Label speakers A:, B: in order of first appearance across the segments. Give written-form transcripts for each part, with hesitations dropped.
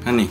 A: Honey.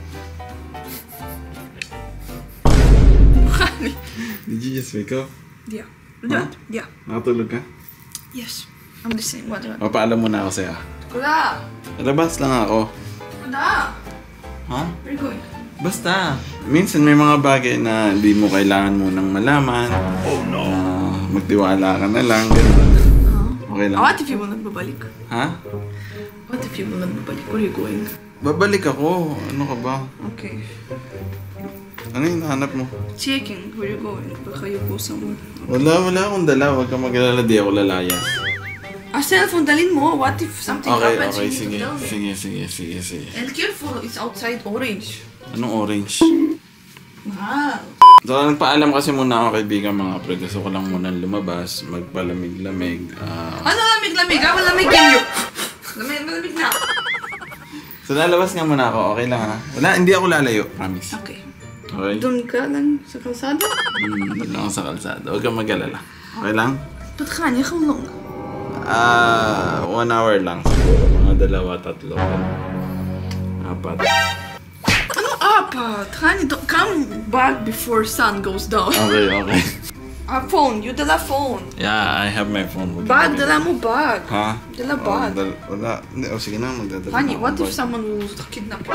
B: Honey.
A: Did you just wake up?
B: Yeah.
A: Huh?
B: Yeah.
A: Nakatulog ka?
B: Yes. I'm listening. What?
A: Papaalam muna ako sa'yo.
B: Wala.
A: Labas lang ako.
B: Wala.
A: Ha?
B: Where are you going?
A: Basta. Minsan may mga bagay na hindi mo kailangan munang malaman. Oh no. Magtiwala ka na lang. Ganun. Okay lang.
B: What if you will nagbabalik?
A: Ha?
B: What if you will nagbabalik? Where are you going?
A: Babalik ako. Ano ka ba?
B: Okay.
A: Ano yung nahanap mo?
B: Checking. Where are you going? Baka you go somewhere.
A: Wala akong dala. Huwag kang mag-alala. Di ako lalayas.
B: Cellphone, dalhin mo. What if something happens?
A: Okay.
B: You need to tell me.
A: Sige.
B: And careful, it's outside orange.
A: Anong orange?
B: Mahal.
A: So, nagpaalam kasi muna ako kaibigan mga pre. Gusto ko lang muna lumabas, magpalamig-lamig.
B: Ano lamig-lamig? Malamig yan yun. Malamig na.
A: So, lalabas nga muna ako. Okay lang ha? Wala, hindi ako lalayo. Promise.
B: Okay.
A: Okay?
B: Doon ka lang sa kalsada?
A: Doon lang ako sa kalsada. Huwag kang mag-alala. Okay lang?
B: Ba't kanya? How long?
A: 1 hour lang siguro. Mga 2, 3. 4.
B: Ano apat? Honey, don't come back before sun goes down.
A: Okay.
B: Phone. You dala phone.
A: Yeah, I have my phone.
B: Bag. Dala mo bag.
A: Ha?
B: Dala bag.
A: Wala. Sige na, magdadala.
B: Honey, what if someone will kidnap you?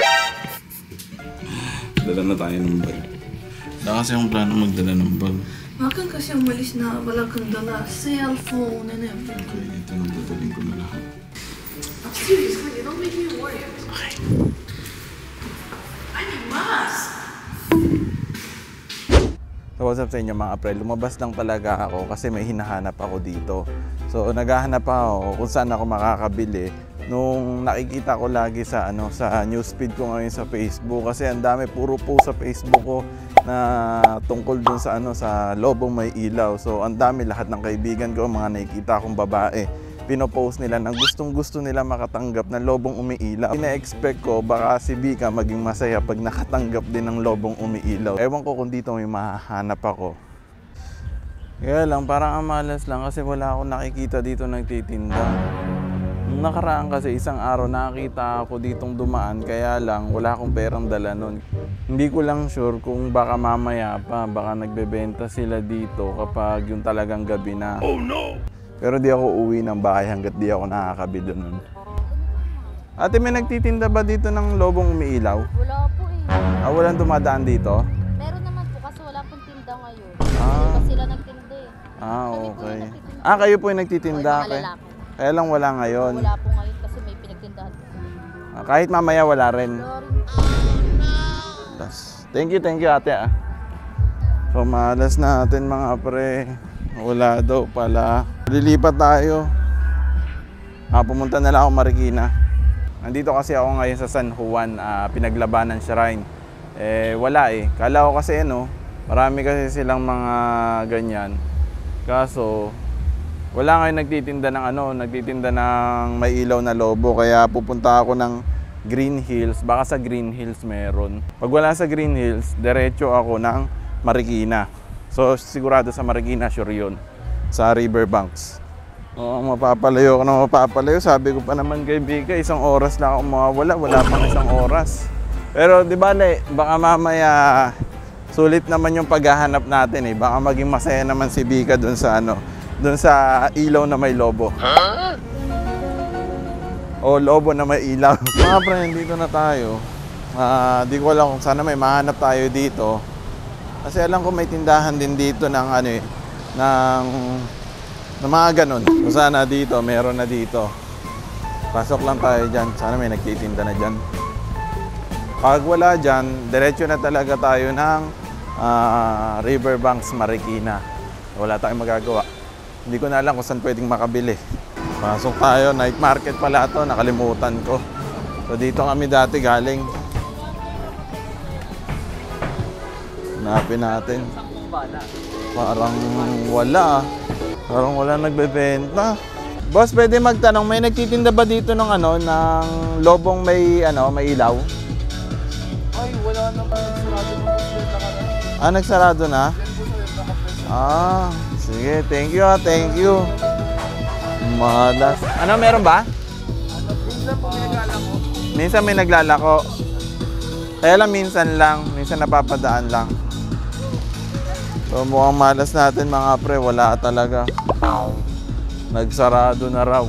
A: Dala na tayo ng bag. Wala kasi akong plano magdala ng bag.
B: Makan kasi umalis na wala kang dala. Cellphone and everything.
A: Okay, ito nang dadaling ko na lahat.
B: I'm serious, honey. Don't make me worry.
A: Okay.
B: I need mask.
A: So what's up sa inyo mga pre? Lumabas lang talaga ako kasi may hinahanap ako dito. So naghahanap ako kung saan ako makakabili. Nung nakikita ko lagi sa sa newsfeed ko ngayon sa Facebook kasi ang dami puro post sa Facebook ko na tungkol dun sa sa lobong may ilaw. So ang dami lahat ng kaibigan ko, mga nakikita akong babae, pinopost nila na gustong-gusto nila makatanggap ng lobong umiilaw. Ina-expect ko baka si Vika maging masaya pag nakatanggap din ng lobong umiilaw. Ewan ko kung dito may mahahanap ako. Kaya lang parang amalas lang kasi wala akong nakikita dito nagtitinda. Nung nakaraan kasi isang araw nakita ako ditong dumaan kaya lang wala akong perang dala nun. Hindi ko lang sure kung baka mamaya pa, baka nagbebenta sila dito kapag yung talagang gabi na. Oh no! Pero di ako uwi ng bahay hanggat di ako nakakabili nun. Ate, may nagtitinda ba dito ng lobong umiilaw?
C: Wala po eh.
A: Walang dumadaan dito?
C: Meron naman po kasi wala pong tinda ngayon.
A: Ah.
C: Hindi pa sila nagtinda eh.
A: Okay. Kayo po yung nagtitinda?
C: Oo, mga lalaki.
A: Kaya lang wala ngayon.
C: Wala po ngayon kasi may pinagtindahan po.
A: Kahit mamaya wala rin.
C: Sorry.
A: Thank you ate . So malas natin mga pre. Wala daw pala. Lilipat tayo. Pumunta na lang ako Marikina. Nandito kasi ako ngayon sa San Juan, Pinaglabanan Shrine. Wala eh. Kala ko kasi marami kasi silang mga ganyan. Kaso wala ngayon nagtitinda ng may ilaw na lobo. Kaya pupunta ako ng Green Hills. Baka sa Green Hills meron. Pag wala sa Green Hills, diretso ako ng Marikina. So sigurado sa Marikina, sure yun. Sa Riverbanks. Mapapalayo ako na mapapalayo. Sabi ko pa naman kay Vika, 1 oras lang ako mawawala. Wala pang 1 oras. Pero di ba baka mamaya sulit naman yung paghahanap natin eh. Baka maging masaya naman si Vika dun sa dun sa ilaw na may lobo. O lobo na may ilaw. Mga pre, nandito na tayo. Di ko alam kung sana may mahanap tayo dito. Kasi alam ko may tindahan din dito ng ng mga ganun. Kung sana dito, meron na dito. Pasok lang tayo dyan. Sana may nagtitinda na dyan. Pag wala dyan, diretso na talaga tayo ng Riverbanks, Marikina. Wala tayong magagawa. Hindi ko na alam kung saan pwedeng makabili. Pasok tayo. Night market pala ito. Nakalimutan ko. So dito kami dati galing. Hanapin natin. Parang wala. Parang wala nagbebenta. Boss, pwede magtanong, may nagtitinda ba dito ng ng lobong may may ilaw?
D: Ay, wala naman. Nagsarado na.
A: Nagsarado na? Sige. Thank you. Malas. Meron ba?
D: Minsan po may naglalako.
A: Minsan may naglalako. Kaya lang minsan napapadaan lang. So mukhang malas natin mga pre, wala talaga. Nagsarado na raw.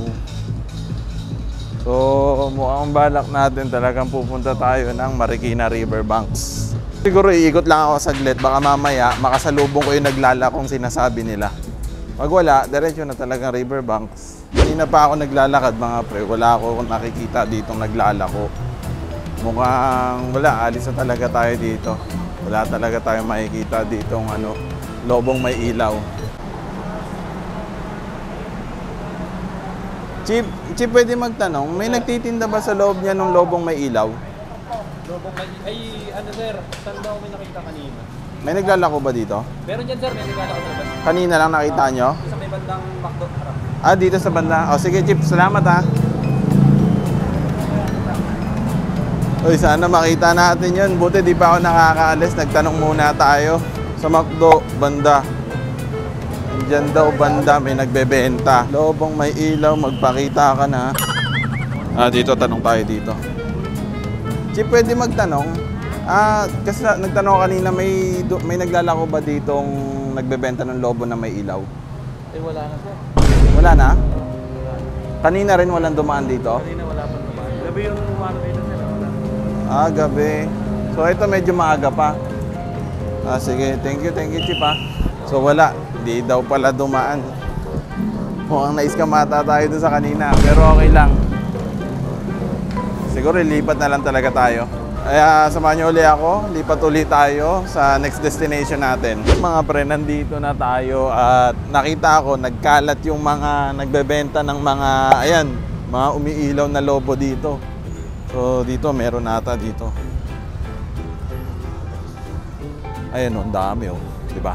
A: So mukhang balak natin talagang pupunta tayo ng Marikina Riverbanks. Siguro iikot lang ako saglit, baka mamaya makasalubong ko yung naglalakong sinasabi nila. Pag wala, diretso na talagang Riverbanks. Kanina pa ako naglalakad mga pre, wala ako nakikita ditong naglalako. Mukhang wala, alis na talaga tayo dito. Wala talaga tayo makikita ditong lobong may ilaw. Chip, pwede magtanong, may nagtitinda ba sa loob niya ng lobong may ilaw?
D: Lobong ay, sir, saan daw may nakita kanina?
A: May naglalako ba dito?
D: Meron dyan, sir, may naglalako sa labas.
A: Kanina lang nakita nyo?
D: Sa may bandang McDo, harap.
A: Ah, dito sa banda. O sige, Chip, salamat ha. Uy, sana makita natin yun. Buti di pa ako nakakaalis. Nagtanong muna tayo sa McDo, banda. Diyan daw banda, may nagbebenta. Lobong may ilaw, magpakita ka na. Ah, dito, tanong tayo dito. Chip, pwede magtanong? Kasi nagtanong kanina, may naglalako ba ditong nagbebenta ng lobo na may ilaw?
D: Eh, wala na, sir.
A: Wala na? Kanina rin walang dumaan dito?
D: Kanina wala pa naman. Gabi yung umano dito, sir. Wala.
A: Ah, gabi. So ito medyo maaga pa. Ah, sige. Thank you, Chip ha. So wala. Di daw pala dumaan. Mukhang naiskamata tayo doon sa kanina. Pero okay lang. Siguro lipat na lang talaga tayo. Kaya samahan niyo uli ako. Lipat uli tayo sa next destination natin. Mga pre, nandito na tayo at nakita ko nagkalat yung mga nagbebenta ng mga, ayan, mga umiilaw na lobo dito. So dito meron ata dito. Ayan oh, ang dami oh, 'di ba?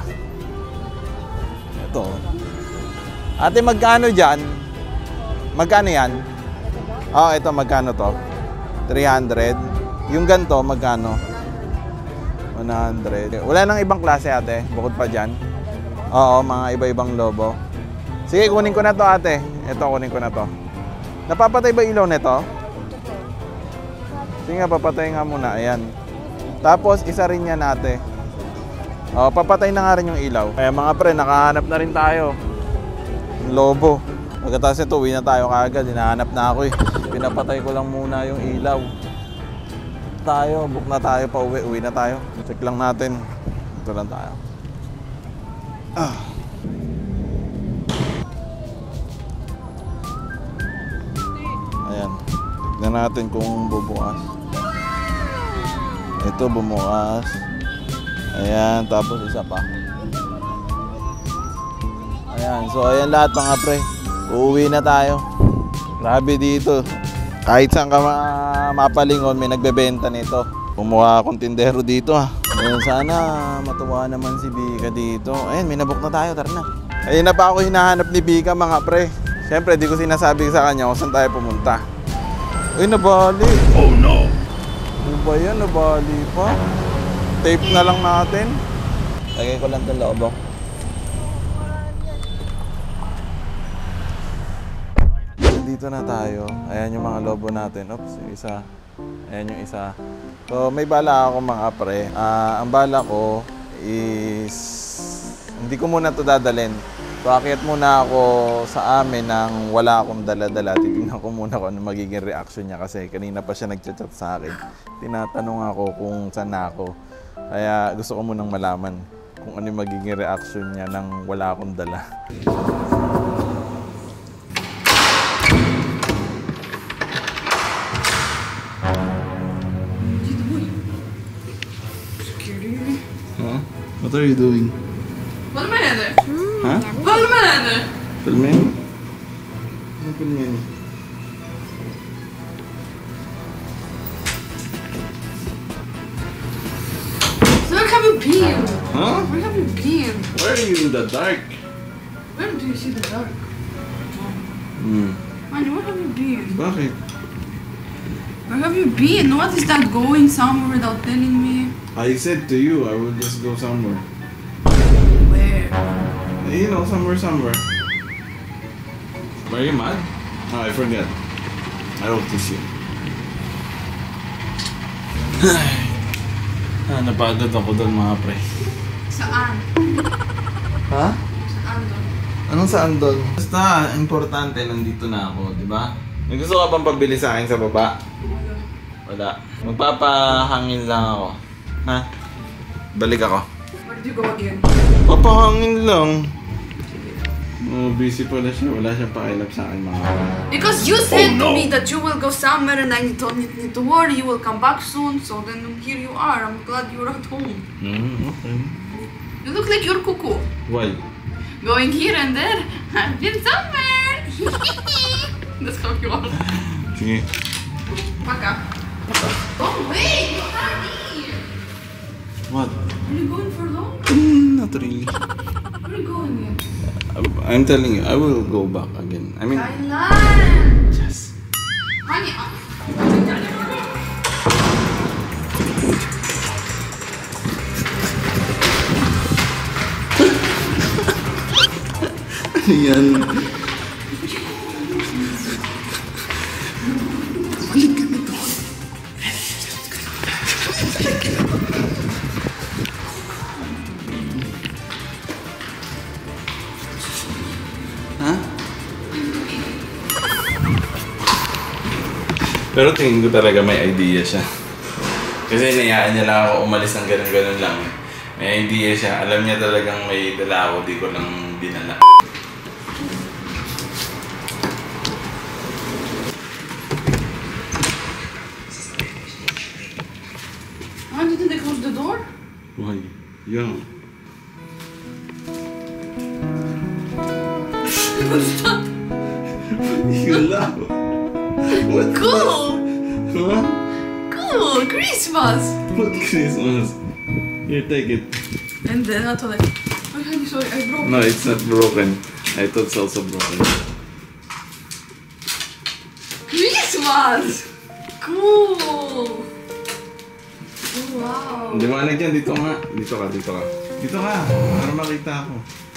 A: Ito. Ate, magkano diyan? Magkano 'yan? Oh, ito magkano to? 300. Yung ganto magkano? 100. Wala nang ibang klase ate, bukod pa diyan. Oo, mga iba-ibang lobo. Sige, kunin ko na to ate. Ito, kunin ko na to. Napapatay ba ilaw nito? Sige nga, papatay nga muna. Ayan. Tapos, isa rin yan ate. O, papatay na nga rin yung ilaw. Kaya mga pre, nakahanap na rin tayo. Yung lobo. Pagkatapos ito, uwi na tayo kaagad. Hinahanap na ako eh. Pinapatay ko lang muna yung ilaw. Book na tayo pa uwi. Uwi na tayo. Check lang natin. Ito lang tayo. Ayan. Tignan natin kung bubukas. Ito bumukas. Ayan, tapos isa pa. Ayan, so ayan lahat mga pre. Uuwi na tayo. Grabe dito. Kahit saan ka mapalingon, may nagbebenta nito. Kumuha akong tindero dito ha. Ayan, sana matuwa naman si Bika dito. Ayan, may nabook na tayo, tara na. Ayun na pa ako hinahanap ni Bika mga pre. Siyempre, di ko sinasabi sa kanya kung saan tayo pumunta. Uy, nabali. Oh no! Ano ba yan? Nabali pa. Tape na lang natin. Lagay ko lang itong lobo. Dito na tayo. Ayan yung mga lobo natin. Oops, yung isa. Ayan yung isa. So, may bala ako mga pre. Ang bala ko is hindi ko muna ito dadalhin. So, akyat muna ako sa amin nang wala akong dala-dala. Titignan ko muna kung ano magiging reaction niya kasi kanina pa siya nag-chat sa akin. Tinatanong ako kung saan na ako. Kaya gusto ko munang malaman kung ano yung magiging reaction niya nang wala akong dala. Huh? What are you doing?
B: Vad menar du?
A: Huh?
B: Vad menar du?
A: Filming? Ano filming?
B: So where have you been?
A: Huh?
B: Where have you been?
A: Why are you in the dark?
B: Where do you see the dark?
A: Hmm.
B: Manny, where have you been?
A: Bakit?
B: Where have you been? What is that going somewhere without telling me?
A: I said to you, I will just go somewhere.
B: Where?
A: You know, somewhere. Were you mad? Oh, I forgot. I will kiss you. Napagod ako doon mga pre.
B: Saan?
A: Ha?
B: Saan doon?
A: Anong saan doon? Basta, importante, nandito na ako, di ba? May gusto ka bang pabili sa akin sa baba? Wala. Magpapahangin lang ako. Ha? Balik ako.
B: Where do you go again?
A: Papahangin lang. Oh, busy pala siya. Wala siyang pakialam sa akin mga pre.
B: Because you said to me that you will go somewhere and I don't need to worry, you will come back soon, so then here you are. I'm glad you're at home.
A: Okay.
B: You look like you're cuckoo.
A: Why?
B: Going here and there. I've been somewhere. That's how you are.
A: Sige.
B: Пока. Oh wait, honey.
A: What?
B: Are you going for long?
A: Not really.
B: Where are you going in?
A: I'm telling you, I will go back again. I mean,
B: Thailand.
A: yes.
B: Honey,
A: Yan. Ha? Pero tingin ko talaga may idea siya. Kasi niyaan niya lang ako umalis ng ganun-ganun lang. May idea siya. Alam niya talagang may dala ako, di ko lang dinala.
B: didn't they close the door?
A: Why? Yeah.
B: What's that?
A: You laugh. What?
B: Cool!
A: Huh?
B: Cool! Christmas!
A: What Christmas? Here, take it.
B: And then I thought like, oh honey, sorry, I broke.
A: No, it's not broken. I thought it's also broken.
B: Christmas! Cool! Oh, wow!
A: Di ba dyan? Dito nga. Dito ka, dito ka. Dito ka, para makita ako.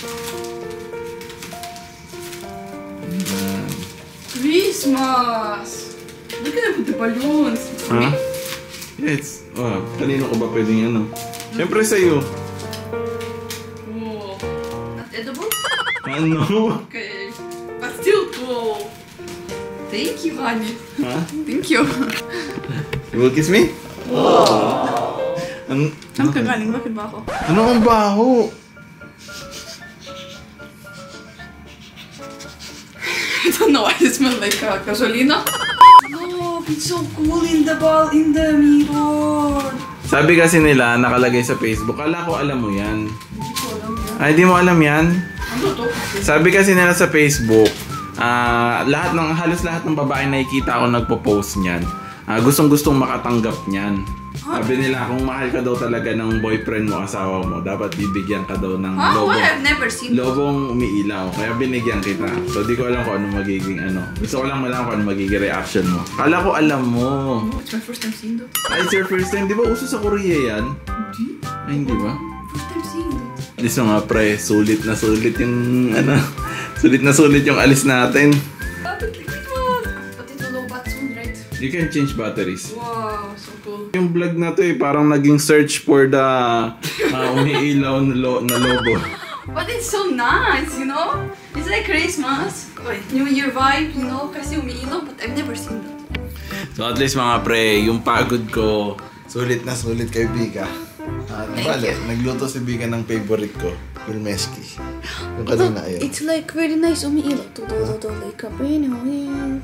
A: Ayan.
B: Christmas! Look at the balloons!
A: Ha? Yes. Oh, kanino ko ba pwedeng ano? Siyempre sa'yo.
B: Cool. Not edible?
A: Ano?
B: Okay. But still cool. Thank you, honey.
A: Ha?
B: Thank you.
A: You will kiss me?
B: Saan ka galing? Bakit ba ako?
A: Ano ang baho?
B: I don't know why it smells like gasolina. Look, it's so cool in the mirror.
A: Sabi kasi nila, nakalagay sa Facebook. Kala ko alam mo yan.
B: Hindi ko alam yan.
A: Ay, di mo alam yan?
B: Ano to?
A: Sabi kasi nila sa Facebook, halos lahat ng babae nakikita ako nagpo-post niyan. Gustong-gustong makatanggap niyan. Sabi nila, kung mahal ka daw talaga ng boyfriend mo, asawa mo, dapat bibigyan ka daw ng
B: Huh? Why? I've never seen that.
A: lobong umiilaw. Kaya binigyan kita. So, di ko alam kung ano magiging ano. Gusto ko lang malaman kung ano magiging reaction mo. Kala ko alam mo.
B: Oh, it's my first time seeing that.
A: Ay, it's your first time. Di ba uso sa Korea yan?
B: Hindi.
A: Ay, hindi ba?
B: First time seeing that.
A: Alis mo nga pre, sulit na sulit yung ano. Sulit na sulit yung alis natin.
B: But it will low bat soon, right?
A: You can change batteries.
B: Wow, so cool.
A: Yung vlog na to parang naging search for the umiilaw na lobo.
B: But it's so nice, you know? It's like Christmas. New Year vibe, you know? Kasi umiilaw, but I've never seen that.
A: So at least mga pre, yung pagod ko, sulit na sulit kay Bika. Nagluto si Bika ng favorite ko, Kulmeski. Yung kanina ayun.
B: It's like very nice umiilaw. Like kapenoy.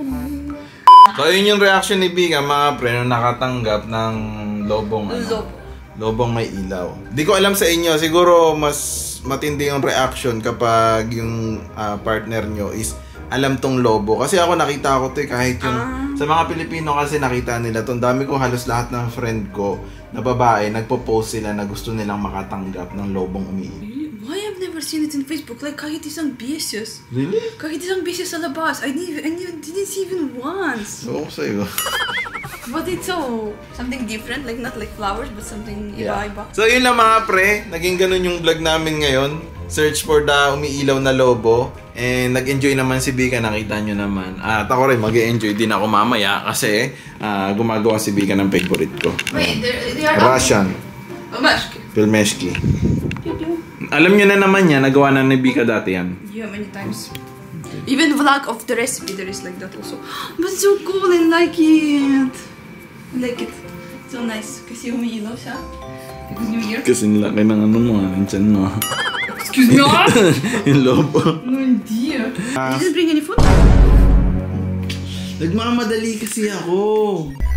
A: So yun yung reaction ni Bika mga pre nung nakatanggap ng lobong lobong may ilaw. Di ko alam sa inyo, siguro mas matindi yung reaction kapag yung partner nyo is alam tong lobo. Kasi ako nakita ko to kahit yung sa mga Pilipino kasi nakita nila to. Dami ko halos lahat ng friend ko na babae, nagpo-post sila na gusto nilang makatanggap ng lobong umiilaw.
B: Why I've never seen it in Facebook? Like kahit isang beses.
A: Really?
B: Kahit isang beses sa labas. I didn't see even once.
A: Oo sa'yo.
B: But it's so something different. Like not like flowers, but something iba-iba.
A: So yun lang mga pre, naging ganun yung vlog namin ngayon. search for the umiilaw na lobo. And nag-enjoy naman si Bika, nakita nyo naman. At ako rin mag-enjoy din ako mamaya kasi gumagawa si Bika ng favorite ko.
B: Wait, they are
A: Russian.
B: Mashki.
A: Pilmeshki. Alam nyo na naman yan, nagawa na ni Bika dati yan.
B: Yeah, many times. Even vlog of the recipe there is like that also. But so cool and like it. I like it. So nice. Kasi umiilaw siya. Because New Year.
A: Kasi nilaki ng ano mo, yung tiyan mo.
B: Excuse me.
A: Yung lobo.
B: No, hindi. You didn't bring any food?
A: Nagmamadali kasi ako.